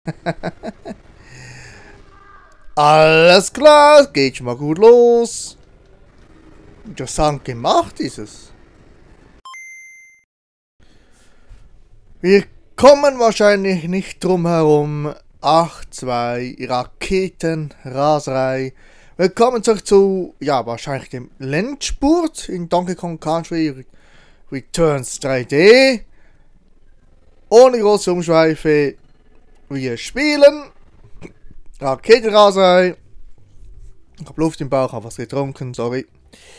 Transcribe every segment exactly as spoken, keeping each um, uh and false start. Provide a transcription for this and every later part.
Alles klar, geht schon mal gut los. Interessant gemacht ist es. Wir kommen wahrscheinlich nicht drum herum. acht zwei Raketenraserei. Willkommen zurück zu, ja, wahrscheinlich dem Endspurt in Donkey Kong Country Returns drei D. Ohne große Umschweife. Wir spielen Raketenraserei. Ich hab Luft im Bauch, hab was getrunken, sorry.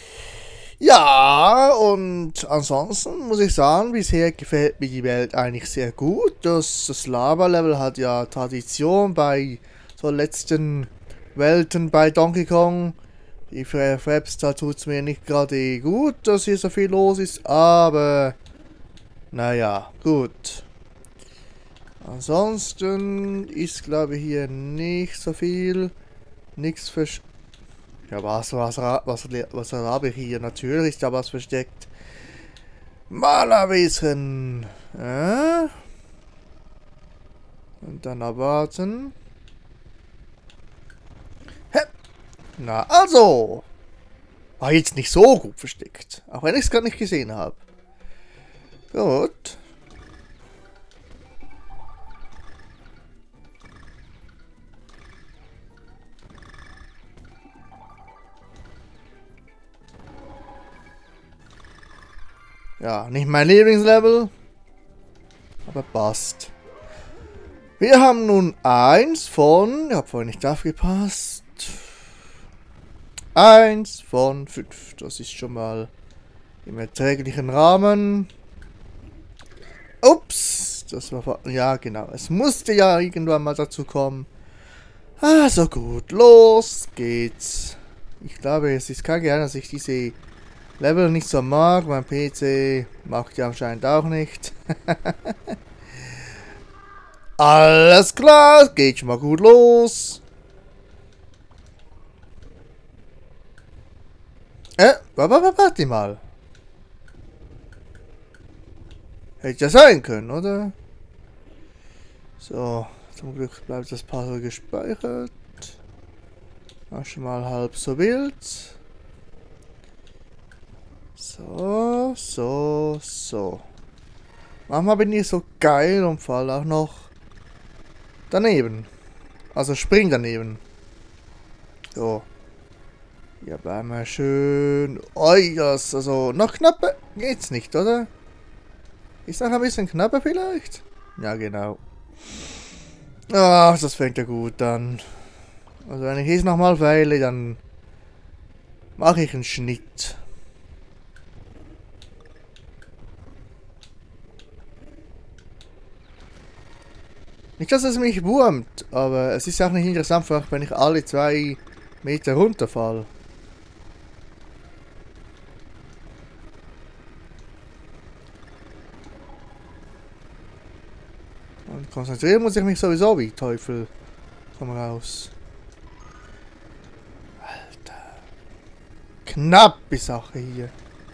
Ja, und ansonsten muss ich sagen, bisher gefällt mir die Welt eigentlich sehr gut. Das, das Lava-Level hat ja Tradition bei so letzten Welten bei Donkey Kong. Die Fraps, da tut es mir nicht gerade gut, dass hier so viel los ist, aber naja, gut. Ansonsten ist, glaube ich, hier nicht so viel. Nichts versch... Ja, was, was, was, was habe ich hier? Natürlich ist da was versteckt. Malerwesen. Ja. Und dann erwarten. Hä? Na, also. War jetzt nicht so gut versteckt. Auch wenn ich es gar nicht gesehen habe. Gut. Ja, nicht mein Lieblingslevel, aber passt. Wir haben nun eins von, ich habe vorhin nicht aufgepasst, eins von fünf. Das ist schon mal im erträglichen Rahmen. Ups, das war, ja genau, es musste ja irgendwann mal dazu kommen. Also gut, los geht's. Ich glaube, es ist kein Geheimnis, dass ich diese Level nicht so mag, mein P C mag die anscheinend auch nicht. Alles klar, geht schon mal gut los. Äh, warte mal. Hätte ja sein können, oder? So, zum Glück bleibt das Puzzle gespeichert. War schon mal halb so wild. So, so, so. Manchmal bin ich so geil und fall auch noch daneben. Also spring daneben. So. Hier bleiben wir schön. Oi, das, also noch knapper geht's nicht, oder? Ist noch ein bisschen knapper vielleicht? Ja, genau. Ach, das fängt ja gut an. Also wenn ich jetzt nochmal feile, dann mache ich einen Schnitt. Nicht, dass es mich wurmt, aber es ist auch nicht interessant, wenn ich alle zwei Meter runterfall. Und konzentrieren muss ich mich sowieso wie Teufel. Komm raus. Alter. Knappe Sache hier.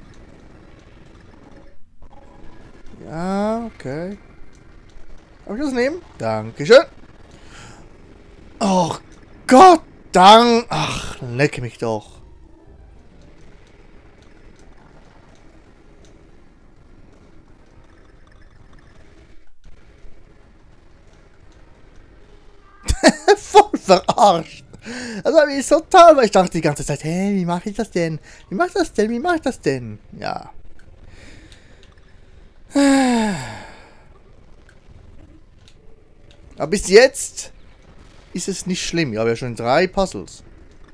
Ja, okay. Darf ich das nehmen? Dankeschön. Oh Gott, dank. Ach, leck mich doch. Voll verarscht. Also das ist so toll, weil ich dachte die ganze Zeit, hey, wie mache ich das denn? Wie mache ich das denn? Wie mache ich das denn? Ja. Aber bis jetzt ist es nicht schlimm. Ich habe ja schon drei Puzzles.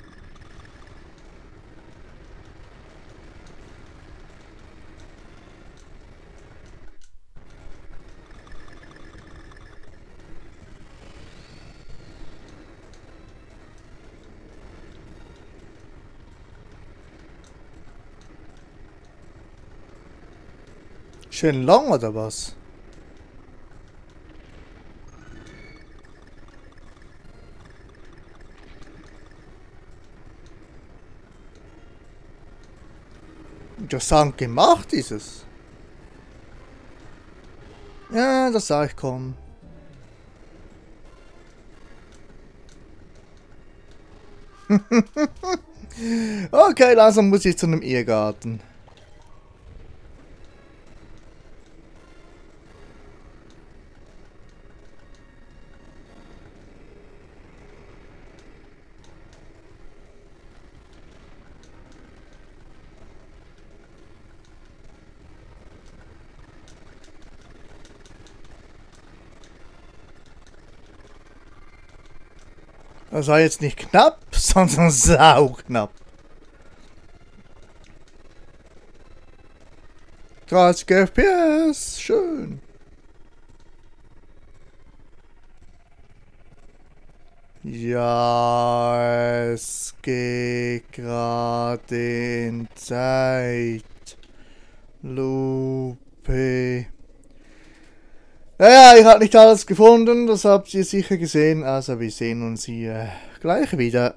Schön lang oder was? Interessant gemacht ist es. Ja, das sah ich kommen. Okay, langsam muss ich zu einem Irrgarten. Das war jetzt nicht knapp, sondern sauknapp. dreißig F P S, schön. Ja, es geht gerade in Zeitlupe. Naja, ich habe nicht alles gefunden, das habt ihr sicher gesehen, also wir sehen uns hier gleich wieder.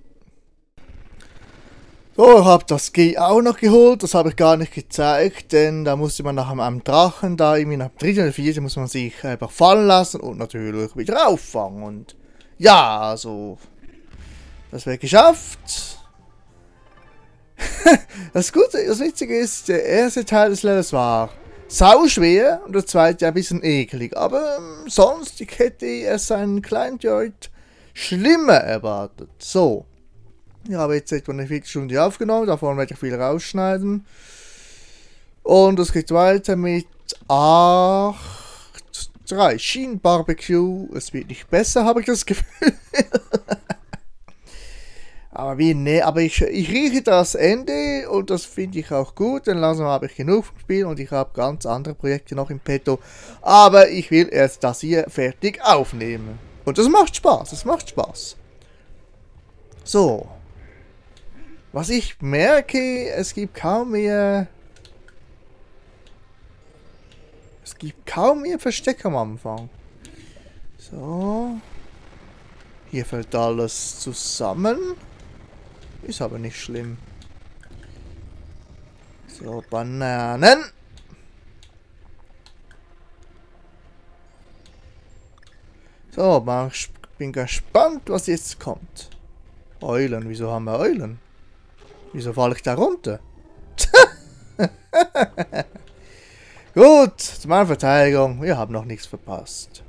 So, ich habe das G auch noch geholt, das habe ich gar nicht gezeigt, denn da musste man nach einem Drachen, da irgendwie nach dem dritten oder vierten muss man sich einfach fallen lassen und natürlich wieder auffangen. Und ja, also, das wird geschafft. Das Gute, das Witzige ist, der erste Teil des Levels war sau schwer und der zweite ein bisschen eklig, aber ähm, sonst, ich hätte es einen kleinen Deut schlimmer erwartet. So, ich habe jetzt etwa eine Viertelstunde aufgenommen, davon werde ich viel rausschneiden. Und es geht weiter mit acht drei Sheen Barbecue. Es wird nicht besser, habe ich das Gefühl. Aber wie, ne, aber ich, ich rieche das Ende und das finde ich auch gut, denn langsam habe ich genug vom Spiel und ich habe ganz andere Projekte noch im Petto. Aber ich will erst das hier fertig aufnehmen. Und das macht Spaß, das macht Spaß. So. Was ich merke, es gibt kaum mehr... Es gibt kaum mehr Verstecke am Anfang. So. Hier fällt alles zusammen. Ist aber nicht schlimm. So, Bananen. So, ich bin gespannt, was jetzt kommt. Eulen, wieso haben wir Eulen? Wieso falle ich da runter? Gut, zu meiner Verteidigung, wir haben noch nichts verpasst.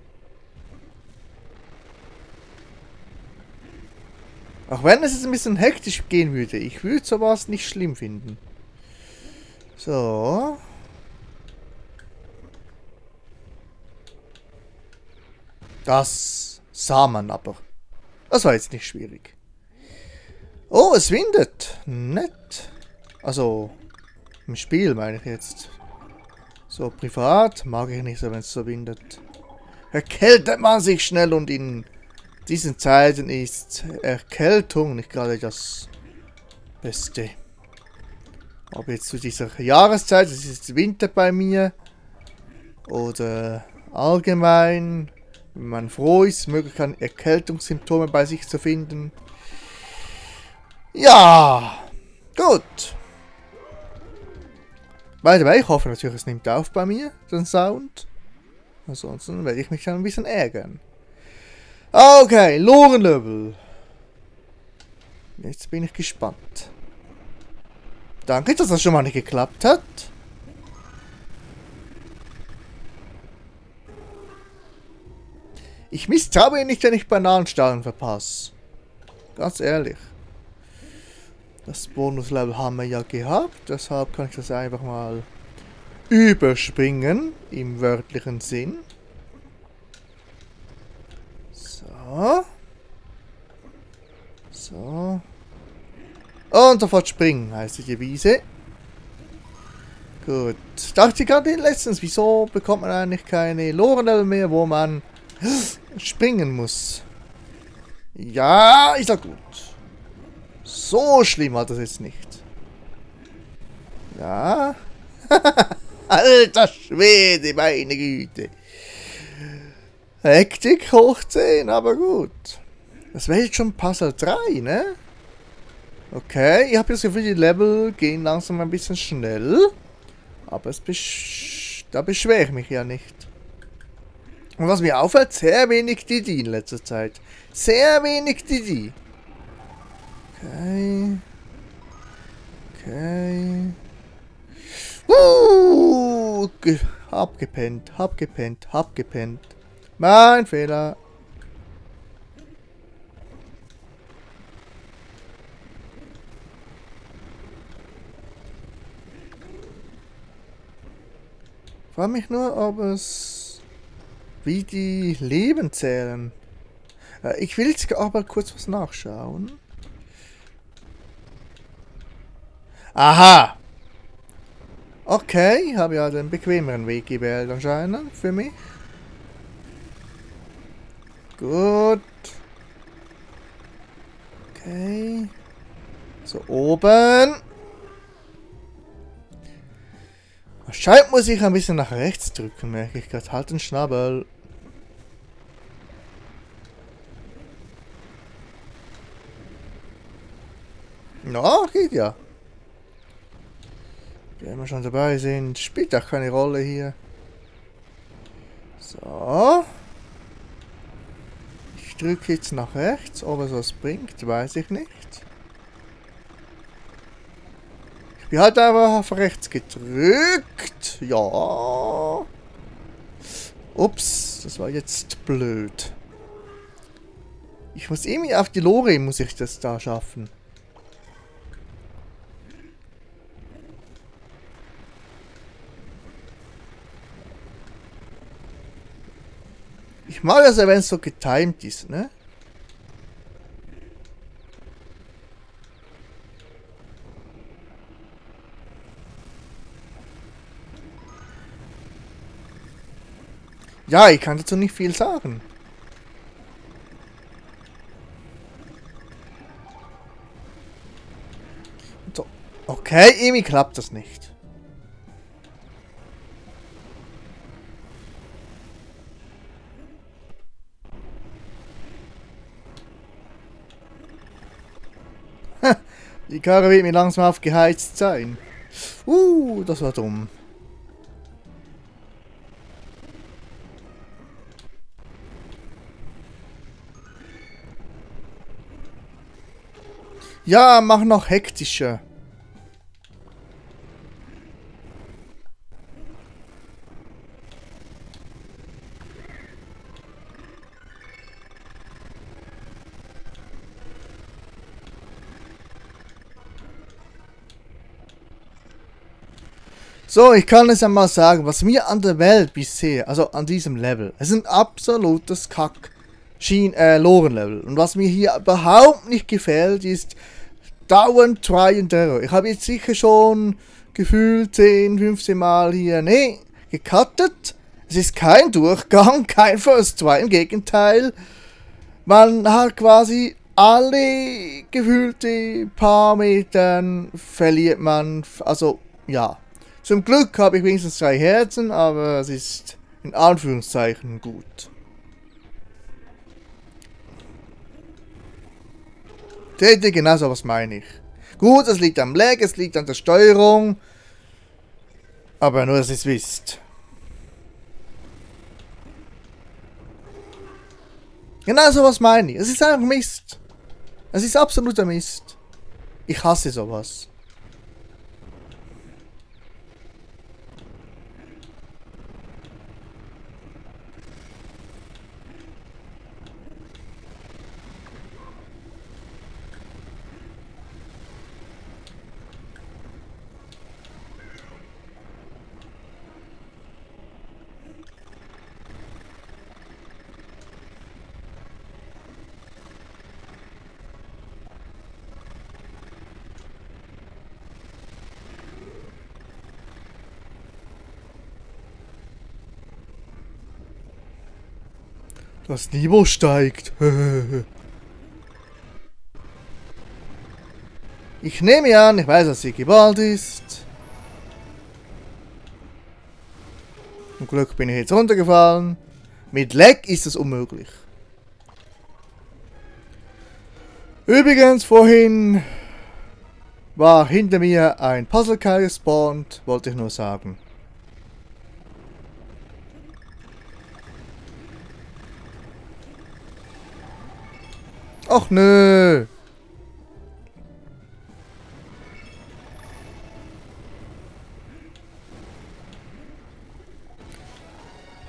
Auch wenn es jetzt ein bisschen hektisch gehen würde, ich würde sowas nicht schlimm finden. So. Das sah man aber. Das war jetzt nicht schwierig. Oh, es windet. Nett. Also, im Spiel meine ich jetzt. So, privat mag ich nicht so, wenn es so windet. Erkältet man sich schnell und in diesen Zeiten ist Erkältung nicht gerade das Beste. Ob jetzt zu dieser Jahreszeit, es ist Winter bei mir, oder allgemein, wenn man froh ist, mögliche Erkältungssymptome bei sich zu finden. Ja, gut. By the way, ich hoffe natürlich, es nimmt auf bei mir, den Sound. Ansonsten werde ich mich dann ein bisschen ärgern. Okay, Lorenlevel. Jetzt bin ich gespannt. Danke, dass das schon mal nicht geklappt hat. Ich misstraue nicht, wenn ich Bananenstaulen verpasse. Ganz ehrlich. Das Bonuslevel haben wir ja gehabt, deshalb kann ich das einfach mal überspringen, im wörtlichen Sinn. So. So. Und sofort springen, heißt die Devise. Gut. Dachte ich gerade letztens, wieso bekommt man eigentlich keine Lorenlevel mehr, wo man springen muss? Ja, ist doch gut. So schlimm war das jetzt nicht. Ja. Alter Schwede, meine Güte. Hektik hoch zehn, aber gut. Das wäre jetzt schon Puzzle drei, ne? Okay, ich habe das Gefühl, die Level gehen langsam ein bisschen schnell. Aber es besch da beschwere ich mich ja nicht. Und was mir auffällt, sehr wenig Didi in letzter Zeit. Sehr wenig Didi. Okay. Okay. Uh, ge hab gepennt, hab gepennt, hab gepennt. Mein Fehler. Ich frage mich nur, ob es... wie die Leben zählen. Äh, ich will jetzt aber kurz was nachschauen. Aha! Okay, habe ja den bequemeren Weg gewählt anscheinend für mich. Gut. Okay. So, oben. Anscheinend muss ich ein bisschen nach rechts drücken, merke ich gerade. Halt den Schnabel. Na, no, geht ja. Wenn wir schon dabei sind, spielt auch keine Rolle hier. So. Ich drücke jetzt nach rechts, ob es was bringt, weiß ich nicht. Ich bin halt einfach auf rechts gedrückt. Ja. Ups, das war jetzt blöd. Ich muss irgendwie auf die Lore, muss ich das da schaffen. Ich mag es ja, wenn es so getimed ist, ne? Ja, ich kann dazu nicht viel sagen. So. Okay, irgendwie klappt das nicht. Die Karre wird mir langsam aufgeheizt sein. Uh, das war dumm. Ja, mach noch hektischer. So, ich kann es ja mal sagen, was mir an der Welt bisher, also an diesem Level, es ist ein absolutes Kack Schien, äh, Loren-Level. Und was mir hier überhaupt nicht gefällt, ist dauernd Try and Error. Ich habe jetzt sicher schon gefühlt zehn, fünfzehn Mal hier, nee, gecuttet. Es ist kein Durchgang, kein First Try, im Gegenteil. Man hat quasi alle gefühlte paar Metern verliert man, also, ja. Zum Glück habe ich wenigstens drei Herzen, aber es ist in Anführungszeichen gut. Seht ihr, genau so was meine ich. Gut, es liegt am Lag, es liegt an der Steuerung. Aber nur, dass ihr es wisst. Genau so was meine ich. Es ist einfach Mist. Es ist absoluter Mist. Ich hasse sowas. Das Niveau steigt. Ich nehme an, ich weiß, dass sie geballt ist. Zum Glück bin ich jetzt runtergefallen. Mit Lag ist es unmöglich. Übrigens, vorhin war hinter mir ein Puzzle-Keil gespawnt, wollte ich nur sagen. Ach nö.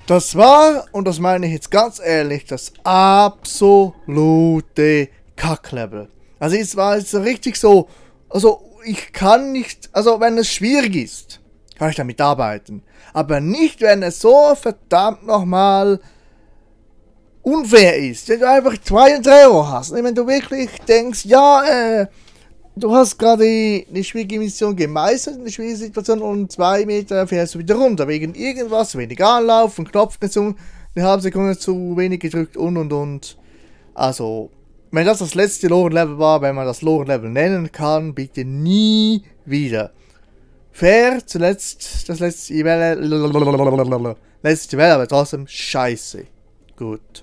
Das war, und das meine ich jetzt ganz ehrlich, das absolute Kacklevel. Also es war jetzt richtig so, also ich kann nicht, also wenn es schwierig ist, kann ich damit arbeiten. Aber nicht, wenn es so verdammt nochmal unfair ist. Wenn du einfach zwei und drei Euro hast. Wenn du wirklich denkst, ja, äh, du hast gerade die schwierige Mission gemeistert, eine schwierige Situation und zwei Meter fährst du wieder runter. Wegen irgendwas, wenig Anlauf, und Knopf nicht so, eine halbe Sekunde zu wenig gedrückt und und und. Also, wenn das das letzte Loren-Level war, wenn man das Loren-Level nennen kann, bitte nie wieder. Fair, zuletzt, das letzte Level, letzte Level, aber trotzdem scheiße. Gut.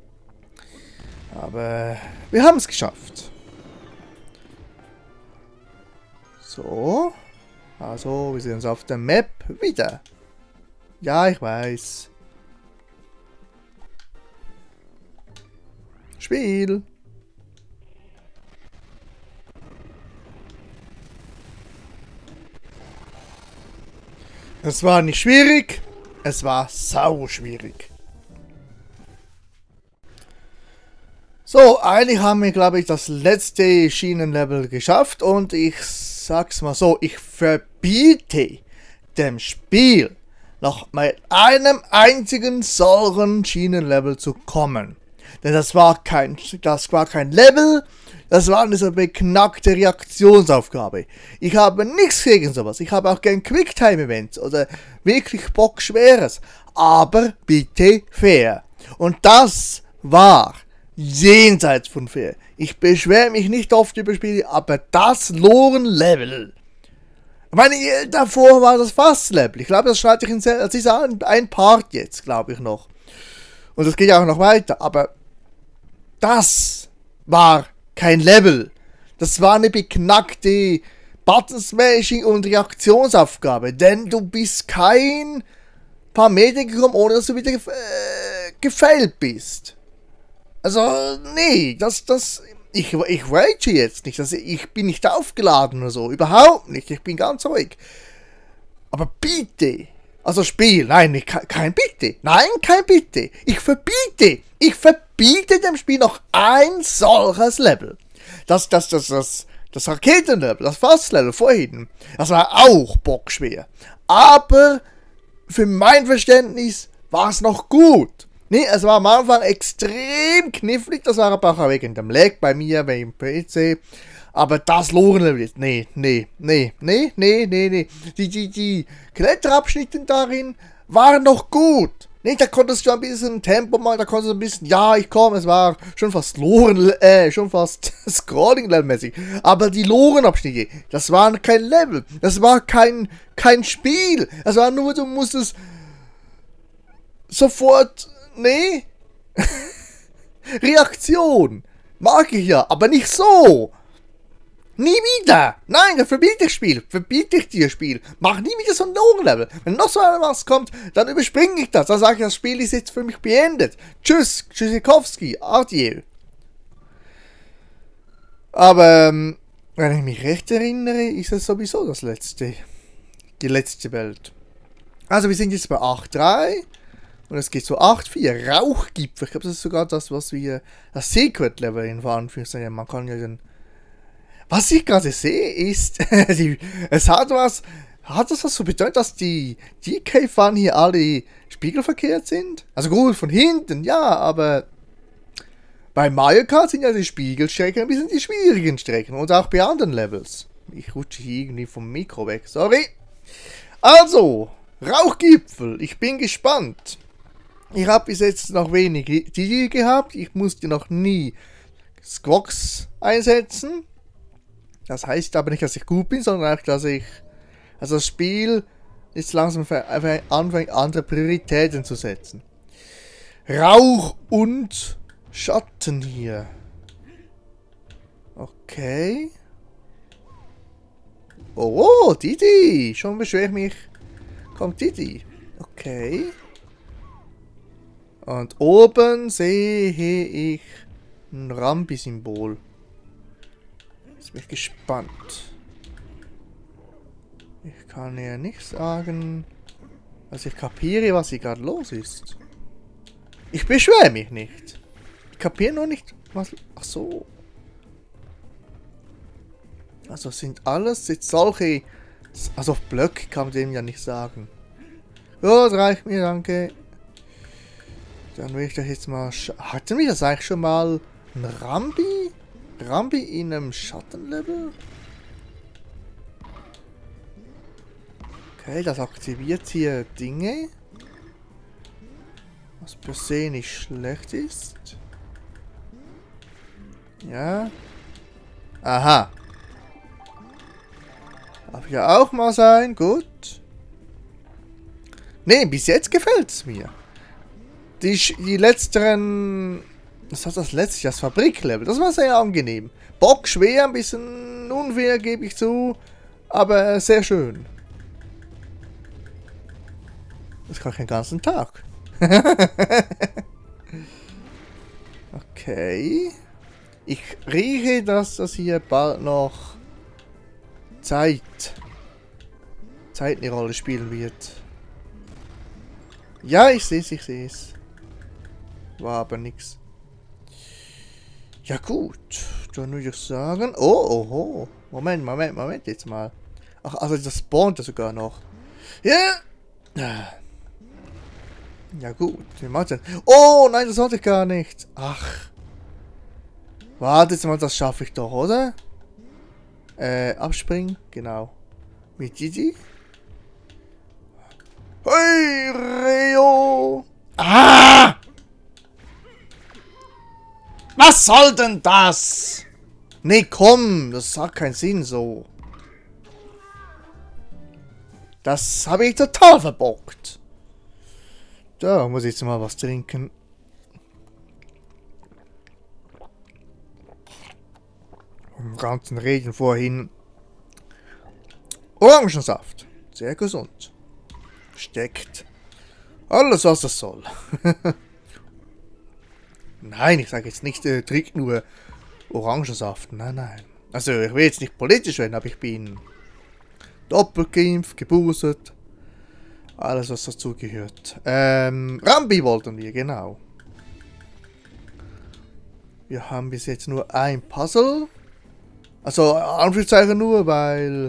Aber wir haben es geschafft. So. Also, wir sehen uns auf der Map wieder. Ja, ich weiß. Spiel. Es war nicht schwierig, es war sau schwierig. So, eigentlich haben wir, glaube ich, das letzte Schienenlevel geschafft und ich sag's mal so, ich verbiete dem Spiel noch mit einem einzigen solchen Schienenlevel zu kommen. Denn das war kein, das war kein Level, das war eine so beknackte Reaktionsaufgabe. Ich habe nichts gegen sowas, ich habe auch gern Quicktime-Events oder wirklich bockschweres, aber bitte fair. Und das war jenseits von fair. Ich beschwere mich nicht oft über Spiele, aber das Loren-Level. Ich meine, davor war das Fass-Level. Ich glaube, das schneide ich in das ist ein Part jetzt, glaube ich noch. Und das geht auch noch weiter, aber das war kein Level. Das war eine beknackte Button-Smashing und Reaktionsaufgabe, denn du bist kein paar Meter gekommen, ohne dass du wieder gef äh, gefailt bist. Also, nee, das, das, ich, ich rage jetzt nicht, also ich bin nicht aufgeladen oder so, überhaupt nicht, ich bin ganz ruhig. Aber bitte, also Spiel, nein, nicht, kein Bitte, nein, kein Bitte, ich verbiete, ich verbiete dem Spiel noch ein solches Level. Das, das, das, das, das Raketenlevel, das Fasslevel vorhin, das war auch bockschwer. Aber für mein Verständnis war es noch gut. Nee, es war am Anfang extrem knifflig, das war aber auch wegen dem Lag bei mir, beim P C. Aber das Loren-Level ist, nee, nee, nee, nee, nee, nee, nee. Die, die, die Kletterabschnitte darin waren noch gut. Nee, da konntest du ein bisschen Tempo machen, da konntest du ein bisschen, ja, ich komme, es war schon fast Loren, äh, schon fast Scrolling-Level-mäßig. Aber die Loren-Abschnitte, das waren kein Level, das war kein, kein Spiel. Das war nur, du musstest sofort, nee, Reaktion, mag ich ja, aber nicht so. Nie wieder! Nein, das verbiete ich Spiel. Verbiete ich dir Spiel. Mach nie wieder so ein Loren-Level. Wenn noch so was kommt, dann überspringe ich das. Dann sage ich, das Spiel ist jetzt für mich beendet. Tschüss, Tschüssikowski, adieu. Aber, ähm, wenn ich mich recht erinnere, ist es sowieso das letzte. Die letzte Welt. Also, wir sind jetzt bei acht drei. Und es geht so acht vier. Rauchgipfel. Ich glaube, das ist sogar das, was wir, das Secret-Level in Anführungszeichen. Man kann ja den. Was ich gerade sehe, ist, die, es hat was, hat das was so bedeutet, dass die D K-Fahnen hier alle spiegelverkehrt sind? Also gut, von hinten, ja, aber bei Mario Kart sind ja die Spiegelstrecken ein bisschen die schwierigen Strecken und auch bei anderen Levels. Ich rutsche hier irgendwie vom Mikro weg, sorry. Also, Rauchgipfel, ich bin gespannt. Ich habe bis jetzt noch wenig die gehabt, ich musste noch nie Squawks einsetzen. Das heißt aber nicht, dass ich gut bin, sondern auch, dass ich, also das Spiel ist langsam anfängt, andere Prioritäten zu setzen. Rauch und Schatten hier. Okay. Oh, oh, Didi. Schon beschwere ich mich. Kommt Didi. Okay. Und oben sehe ich ein Rambi-Symbol. Jetzt bin ich gespannt. Ich kann ja nicht sagen. Also ich kapiere, was hier gerade los ist. Ich beschwere mich nicht. Ich kapiere nur nicht, was... Ach so. Also sind alles jetzt solche... Also auf Blöcke kann man dem ja nicht sagen. Ja, das reicht mir, danke. Dann will ich das jetzt mal... Hatten wir das eigentlich schon mal? Ein Rambi? Rambi in einem Schattenlevel? Okay, das aktiviert hier Dinge. Was per se nicht schlecht ist. Ja. Aha. Darf ja auch mal sein. Gut. Ne, bis jetzt gefällt es mir. Die, die letzteren... Was hat das letzte? Das Fabriklevel. Das war sehr angenehm. Bock schwer, ein bisschen unfair, gebe ich zu. Aber sehr schön. Das kann ich den ganzen Tag. Okay. Ich rieche, dass das hier bald noch Zeit, Zeit eine Rolle spielen wird. Ja, ich sehe es, ich sehe es. War aber nichts. Ja gut, dann würde ich sagen... Oh, oh, oh. Moment, Moment, Moment jetzt mal. Ach, also das spawnt ja sogar noch. Ja. Ja gut, wie macht denn? Oh, nein, das sollte ich gar nicht. Ach. Warte jetzt mal, das schaffe ich doch, oder? Äh, abspringen, genau. Mit Gigi. Hey, Rio! Ah! Was soll denn das? Nee, komm, das hat keinen Sinn so. Das habe ich total verbockt. Da muss ich jetzt mal was trinken. Im ganzen Regen vorhin. Orangensaft. Sehr gesund. Steckt. Alles, was das soll. Nein, ich sage jetzt nicht, äh, trinkt nur Orangensaft. Nein, nein. Also, ich will jetzt nicht politisch werden, aber ich bin doppelt geimpft, geboostert. Alles, was dazu gehört. Ähm, Rambi wollten wir, genau. Wir haben bis jetzt nur ein Puzzle. Also, Anführungszeichen nur, weil...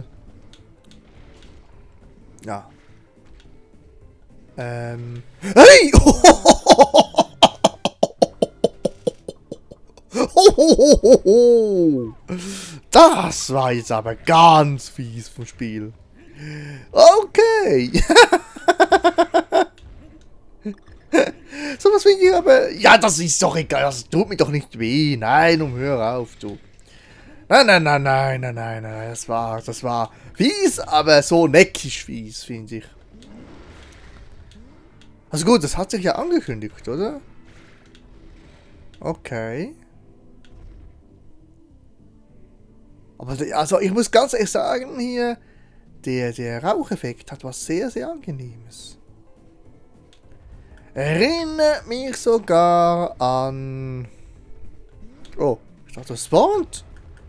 Ja. Ähm... Hey! Das war jetzt aber ganz fies vom Spiel. Okay. So was finde ich aber... Ja, das ist doch egal. Das tut mir doch nicht weh. Nein, um hör auf, du. Nein, nein, nein, nein, nein, nein, nein. Das war, das war fies, aber so neckisch fies, finde ich. Also gut, das hat sich ja angekündigt, oder? Okay. Aber also ich muss ganz ehrlich sagen hier, der, der Raucheffekt hat was sehr, sehr Angenehmes. Erinnert mich sogar an... Oh, ich dachte, das spawnt.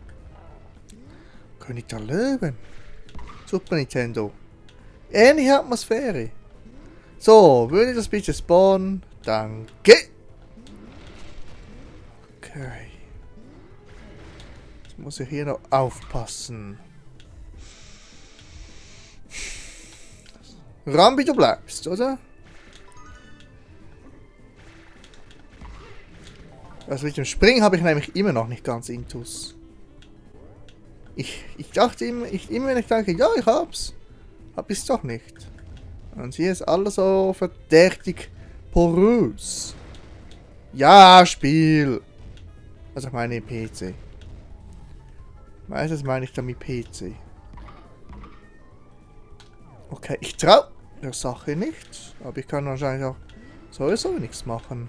König der Löwen. Super Nintendo. Ähnliche Atmosphäre. So, würde das bitte spawnen? Danke. Okay. Jetzt muss ich hier noch aufpassen. Rambi, du bleibst, oder? Also mit dem Springen habe ich nämlich immer noch nicht ganz intus. Ich, ich dachte immer, ich, immer wenn ich denke, ja, ich hab's. Hab ich's doch nicht. Und hier ist alles so verdächtig porös. Ja, Spiel. Also ich meine P C. Meistens meine ich damit P C. Okay, ich trau der Sache nicht. Aber ich kann wahrscheinlich auch sowieso nichts machen.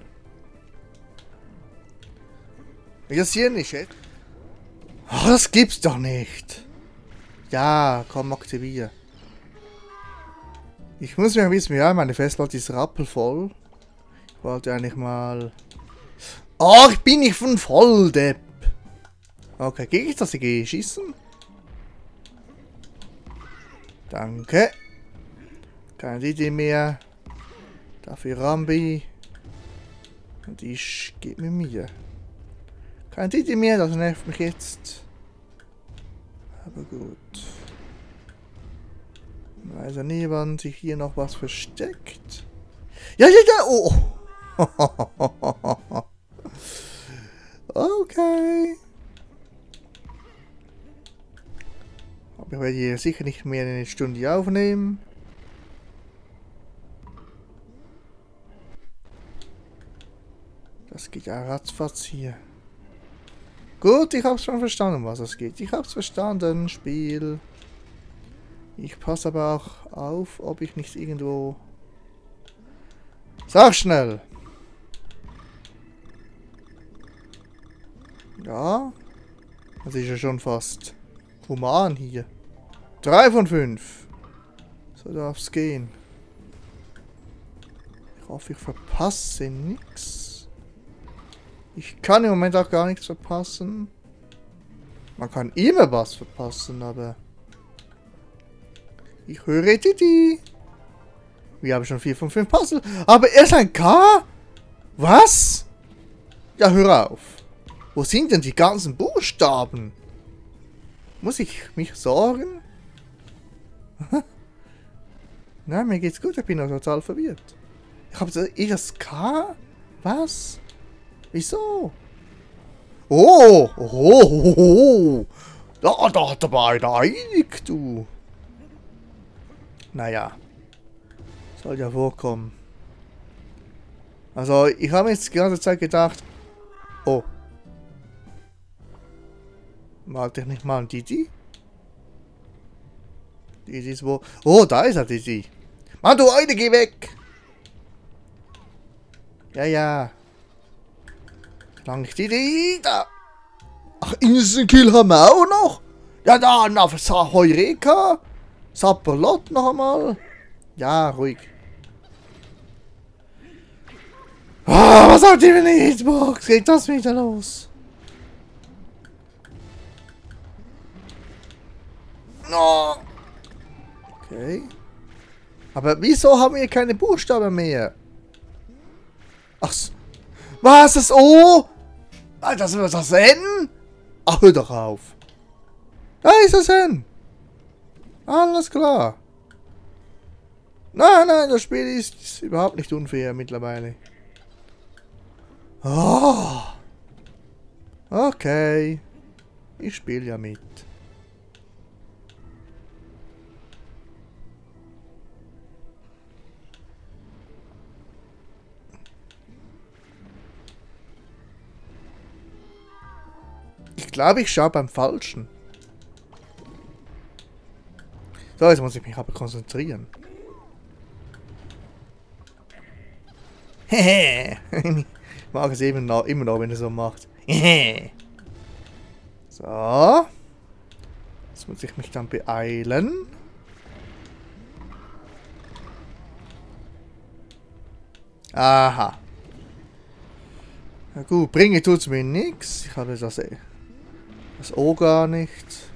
Das hier nicht, ey. Oh, das gibt's doch nicht. Ja, komm, aktiviere. Ich muss mir ein bisschen, ja, meine Festplatte ist rappelvoll. Ich wollte eigentlich mal... Oh, ich bin nicht von Volldepp. Okay, gehe ich das hier schießen? Danke. Keine Idee mehr. Dafür Rambi. Und ich geht mit mir. Keine Idee mehr, das nervt mich jetzt. Aber gut. Ich weiß ja nie, wann sich hier noch was versteckt. Ja, ja, ja, oh. Okay. Aber ich werde hier sicher nicht mehr eine Stunde aufnehmen. Das geht ja ratzfatz hier. Gut, ich hab's schon verstanden, was es geht. Ich hab's verstanden, Spiel. Ich passe aber auch auf, ob ich nicht irgendwo... Sag schnell! Ja. Das ist ja schon fast human hier. Drei von fünf. So darf's gehen. Ich hoffe, ich verpasse nichts. Ich kann im Moment auch gar nichts verpassen. Man kann immer was verpassen, aber... Ich höre Titi. Wir haben schon vier von fünf Puzzle. Aber erst ein K? Was? Ja, hör auf. Wo sind denn die ganzen Buchstaben? Muss ich mich sorgen? Nein, mir geht's gut. Ich bin noch total verwirrt. Ich habe das K? Was? Wieso? Oh! Oh! Oh! Oh. Da, da hat er beide einig, du. Naja. Soll ja vorkommen. Also, ich habe jetzt die ganze Zeit gedacht... Oh. Malte ich nicht mal ein Didi? Didi ist wo... Oh, da ist er, Didi. Mann, du Eule, geh weg! Ja, ja. Lang ich Didi da. Ach, Instant Kill haben wir auch noch? Ja, da, na, Sa Heureka. Sapperlot noch einmal. Ja, ruhig. Ah, was hat die für eine Hitbox? Geht das wieder los? No. Okay. Aber wieso haben wir keine Buchstaben mehr? Ach, was das O? Ah, das ist das N? Ach, hör doch auf. Da ist das N. Alles klar. Nein, nein, das Spiel ist überhaupt nicht unfair mittlerweile. Oh. Okay. Ich spiele ja mit. Ich glaube, ich schaue beim Falschen. So, jetzt muss ich mich aber konzentrieren. Hehe. Ich mag es eben noch, immer noch, wenn er so macht. Hehe. So. Jetzt muss ich mich dann beeilen. Aha. Na gut, bringen tut's mir nichts. Ich habe das, das O gar nicht.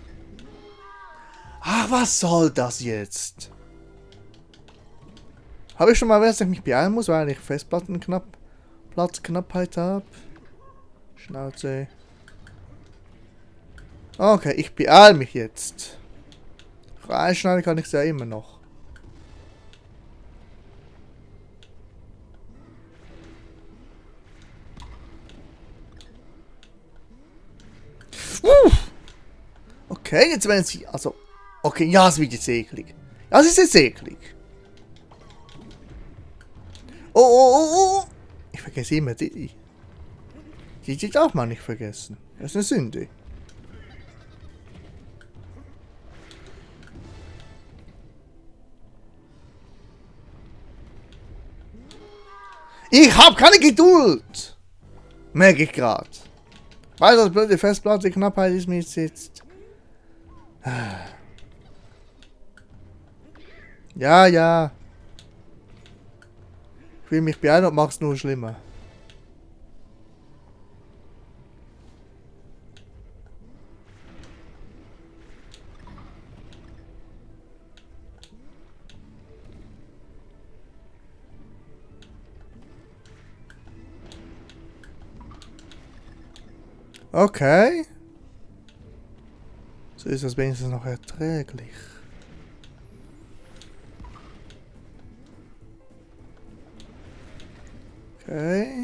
Ach, was soll das jetzt? Habe ich schon mal erwähnt, dass ich mich beeilen muss, weil ich Festplatten knapp, Platzknappheit habe? Schnauze. Okay, ich beeile mich jetzt. Reinschneiden kann ich es ja immer noch. Uh! Okay, jetzt werden sie... Also... Okay, ja, es wird jetzt eklig. Ja, es ist jetzt eklig. Oh, oh, oh, oh. Ich vergesse immer die. Die, die darf man nicht vergessen. Das ist eine Sünde. Ich habe keine Geduld. Merke ich gerade. Weil das blöde Festplatte Knappheit ist mir jetzt. Ja, ja. Ich will mich beeilen und mach's nur schlimmer. Okay. So ist das wenigstens noch erträglich. Okay.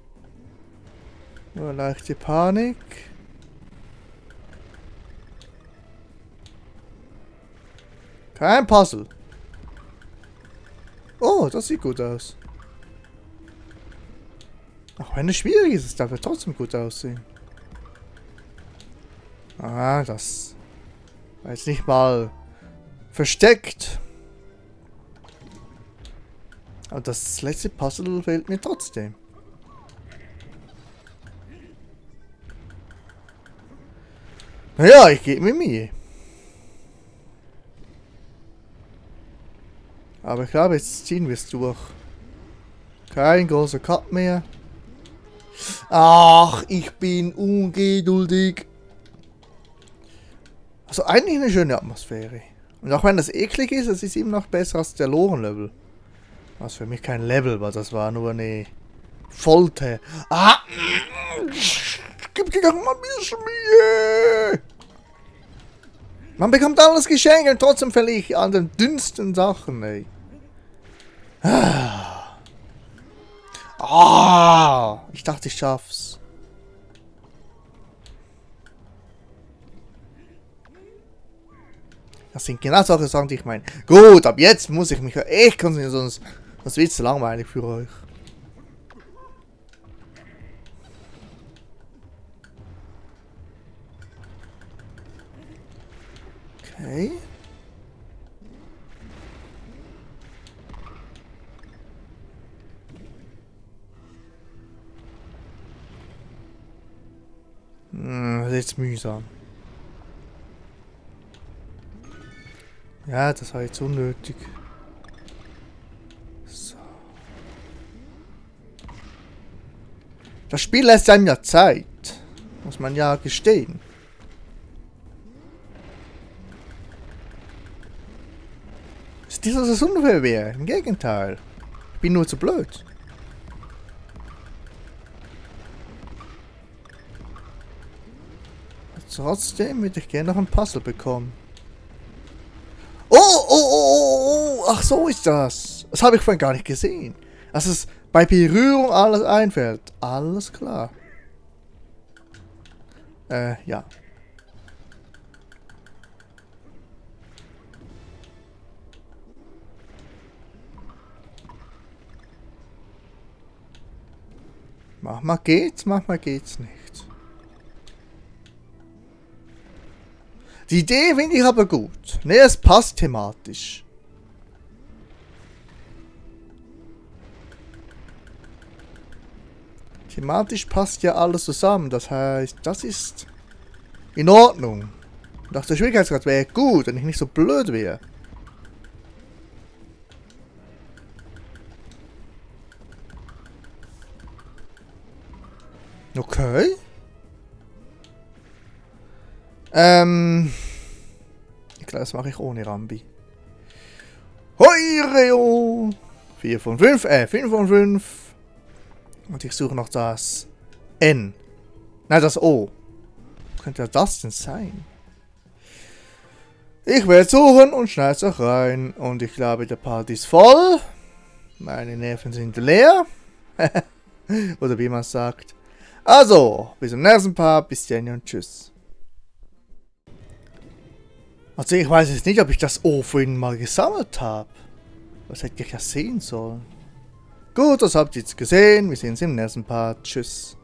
Nur leichte Panik. Kein Puzzle. Oh, das sieht gut aus. Auch wenn es schwierig ist, es darf ja trotzdem gut aussehen. Ah, das war jetzt nicht mal versteckt. Aber das letzte Puzzle fehlt mir trotzdem. Naja, ich gebe mir Mühe. Aber ich glaube, jetzt ziehen wir es durch. Kein großer Cut mehr. Ach, ich bin ungeduldig. Also eigentlich eine schöne Atmosphäre. Und auch wenn das eklig ist, es ist immer noch besser als der Loren-Level. Was für mich kein Level war, das war nur eine Folter. Ah! Gib dir doch mal ein bisschen Mühe! Man bekommt alles geschenkt und trotzdem verliere ich an den dünnsten Sachen, ey. Ah! Ah! Ich dachte, ich schaff's. Das sind genau solche Sachen, die ich meine. Gut, ab jetzt muss ich mich echt konzentrieren, sonst das wird zu langweilig für euch. Okay. Hm, das ist jetzt mühsam. Ja, das war jetzt unnötig. So. Das Spiel lässt einem ja Zeit. Muss man ja gestehen. Ist nicht, dass es unfair wäre. Im Gegenteil. Ich bin nur zu blöd. Trotzdem würde ich gerne noch ein Puzzle bekommen. Oh, oh, oh, oh, oh, ach so ist das. Das habe ich vorhin gar nicht gesehen. Dass es bei Berührung alles einfällt. Alles klar. Äh, ja. Manchmal geht's, manchmal geht's nicht. Die Idee finde ich aber gut. Ne, es passt thematisch. Thematisch passt ja alles zusammen. Das heißt, das ist in Ordnung. Und auch der Schwierigkeitsgrad wäre gut, wenn ich nicht so blöd wäre. Okay. Ähm. Ich glaube, das mache ich ohne Rambi. Hoi, Reo! vier von fünf, äh, fünf von fünf. Und ich suche noch das N. Nein, das O. Was könnte das denn sein? Ich werde suchen und schneide es auch rein. Und ich glaube, der Part ist voll. Meine Nerven sind leer. Oder wie man sagt. Also, bis zum nächsten Part. Bis dann und tschüss. Also ich weiß jetzt nicht, ob ich das O vorhin mal gesammelt habe. Was hätte ich ja sehen sollen. Gut, das habt ihr jetzt gesehen. Wir sehen uns im nächsten Part. Tschüss.